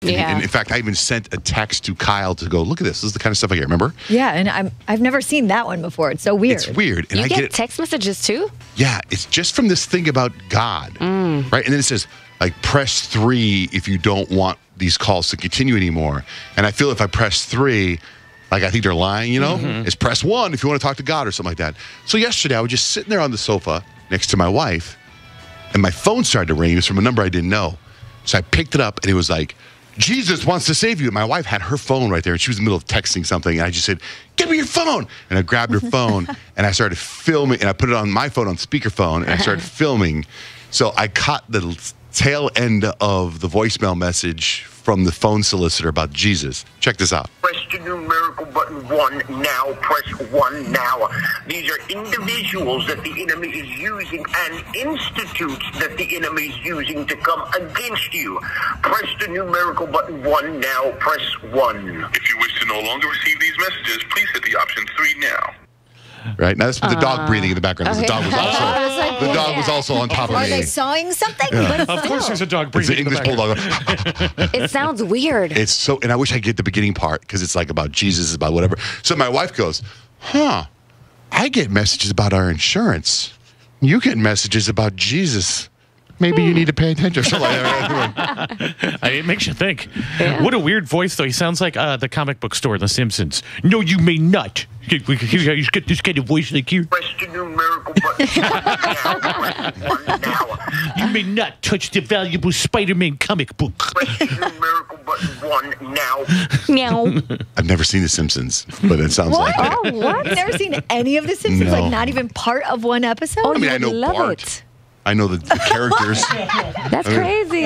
And in fact, I even sent a text to Kyle to go, look at this. This is the kind of stuff I get, remember? Yeah, and I've never seen that one before. It's so weird. It's weird. And You I get get it. text messages too? Yeah, it's just from this thing about God, right? And then it says, like, press 3 if you don't want these calls to continue anymore. And I feel if I press 3, like, I think they're lying, you know? It's press 1 if you want to talk to God or something like that. So yesterday, I was just sitting there on the sofa next to my wife, and my phone started to ring. It was from a number I didn't know. So I picked it up, and it was like, Jesus wants to save you. My wife had her phone right there, and she was in the middle of texting something, and I just said, give me your phone. And I grabbed her phone, and I started filming, and I put it on my phone on speakerphone, and I started filming. So I caught the tail end of the voicemail message from the phone solicitor about Jesus. Check this out. Press the numerical button 1 now. Press 1 now. These are individuals that the enemy is using and institutes that the enemy is using to come against you. Press the numerical button 1 now. Press 1. If you wish to no longer receive these messages, please hit the option 3 now. Right? Now, that's the dog breathing in the background. Because the dog was also on top of Are me. they sawing something? Yeah. But Of course, there's a dog It's an breathing in the English background. bulldog. It sounds weird. It's so, and I wish I could get the beginning part because it's like about Jesus, about whatever. So my wife goes, I get messages about our insurance. You get messages about Jesus. Maybe you need to pay attention. Something like that. It makes you think. What a weird voice, though. He sounds like the comic book store in The Simpsons. No, you may not. You get this kind of voice like you. Press the numerical button 1 now. Press 1 now. You may not touch the valuable Spider-Man comic book. Press the numerical button 1 now. Meow. I've never seen The Simpsons, but it sounds What? like it. Oh, what? You've never seen any of The Simpsons? No. Like, not even part of one episode? Oh, I mean, you I know would love Bart. it. I know the characters. That's crazy.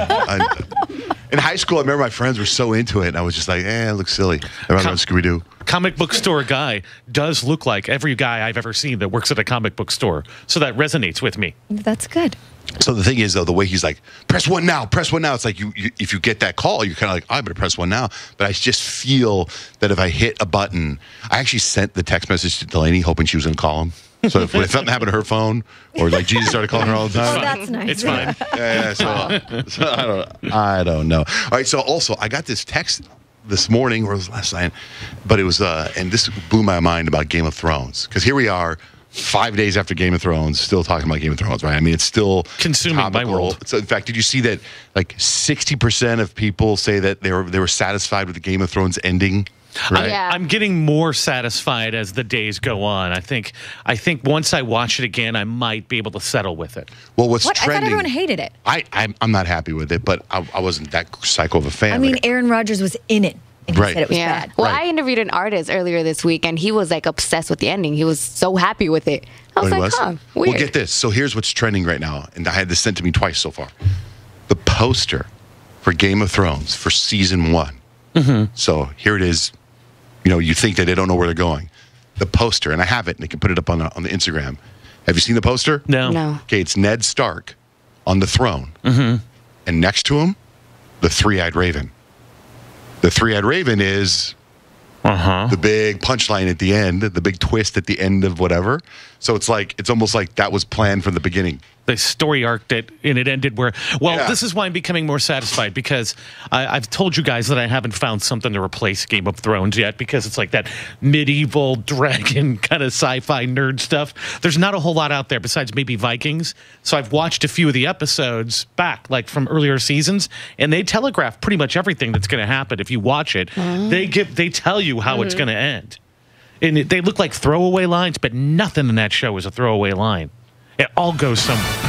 In high school, I remember my friends were so into it, and I was just like, it looks silly. I remember Scooby-Doo. Comic book store guy does look like every guy I've ever seen that works at a comic book store. So that resonates with me. That's good. So the thing is, though, the way he's like, press 1 now, press 1 now. It's like you if you get that call, you're kind of like, I'm going to press 1 now. But I just feel that if I hit a button, I actually sent the text message to Delaney hoping she was going to call him. So if something happened to her phone, or like Jesus started calling her all the Oh, time. that's nice. It's fine. So I don't know. All right, so also, I got this text this morning, or it was last night, but it was, and this blew my mind about Game of Thrones. Because here we are, 5 days after Game of Thrones, still talking about Game of Thrones, right? I mean, it's still Consuming my topical. world. So, in fact, did you see that like 60% of people say that they were satisfied with the Game of Thrones ending? Right? Yeah. I'm getting more satisfied as the days go on. I think once I watch it again, I might be able to settle with it. Well, what's What? I thought trending? everyone hated it. I'm not happy with it, but I wasn't that psycho of a fan. I mean, Like, Aaron Rodgers was in it, and he Right. said it was Yeah. bad. Well, Right. I interviewed an artist earlier this week, and he was like obsessed with the ending. He was so happy with it. I was he like, huh, weird. Well, get this. So here's what's trending right now, and I had this sent to me twice so far. The poster for Game of Thrones for season 1. So here it is. You know, you think that they don't know where they're going. The poster, and I have it, and they can put it up on the Instagram. Have you seen the poster? No. No. Okay, it's Ned Stark on the throne. And next to him, the three-eyed raven. The three-eyed raven is the big punchline at the end, the big twist at the end of whatever. So it's almost like that was planned from the beginning. The story arc and it ended where, Yeah. this is why I'm becoming more satisfied, because I've told you guys that I haven't found something to replace Game of Thrones yet, because it's like that medieval dragon kind of sci-fi nerd stuff. There's not a whole lot out there besides maybe Vikings. So I've watched a few of the episodes back, like from earlier seasons, and they telegraph pretty much everything that's going to happen. If you watch it, they tell you how it's going to end. And they look like throwaway lines, but nothing in that show is a throwaway line. It all goes somewhere.